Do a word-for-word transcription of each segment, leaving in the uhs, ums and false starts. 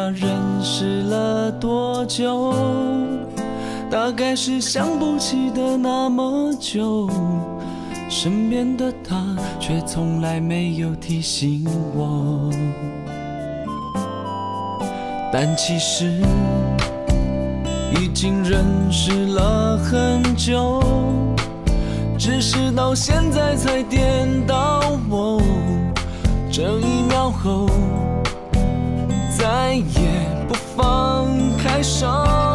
他认识了多久？大概是想不起的那么久，身边的他却从来没有提醒我。但其实已经认识了很久，只是到现在才点到我。这一秒后，再也不放开手。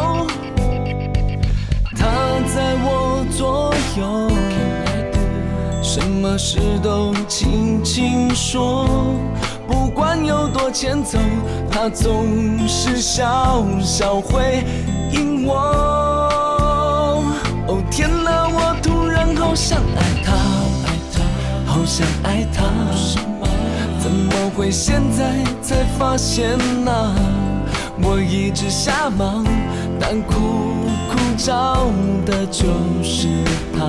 他在我左右，什么事都轻轻说。不管有多欠揍，他总是笑笑回应我。哦天哪，我突然好想爱他，好想爱他，怎么会现在才发现呢？我一直瞎忙，但苦苦找的就是他。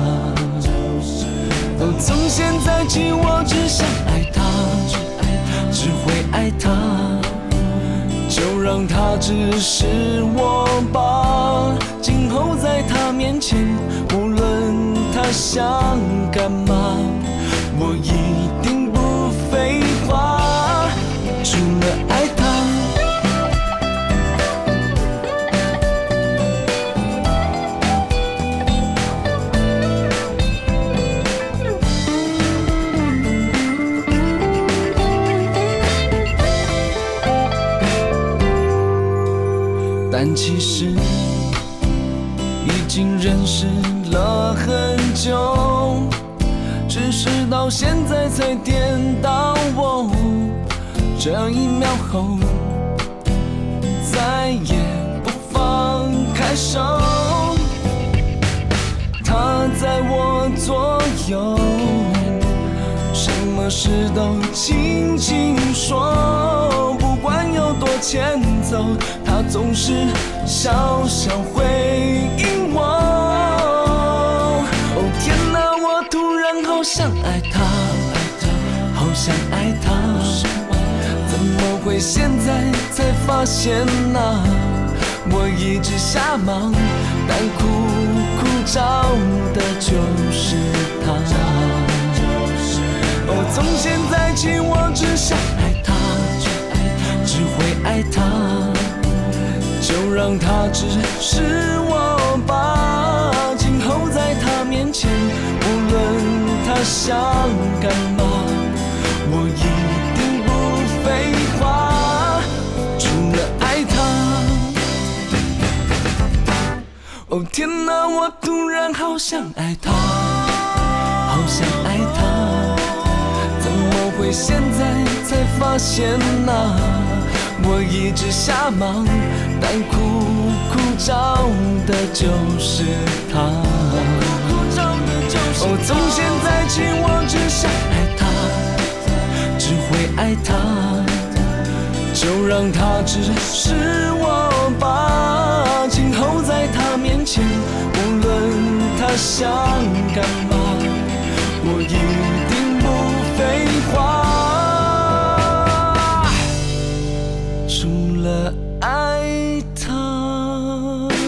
哦，从现在起我只想爱他，只会爱他，就让他指示我吧。今后在他面前，无论他想干嘛，我一定不废话。除了爱他，但其实已经认识了很久，只是到现在才点到我。这一秒后，再也不放开手。他在我左右，什么事都轻轻说。不管有多欠揍，他总是笑笑回应我。哦天哪，我突然好想爱他，好想爱他，怎么会现在才发现呢？我一直瞎忙，但苦苦找的就是他。哦，从现在起我只想爱他，只会爱他，就让他指示我吧。今后在他面前，无论他想干嘛，我一定不废话。除了爱他，哦天哪，我突然好想爱他，好想爱他，怎么会现在才发现呢？我一直瞎忙，但苦苦找的就是他。哦，从现在起我只想爱他，只会爱他，就让他指示我吧。今后在他面前，无论他想干嘛，我一定不废话。除了爱他。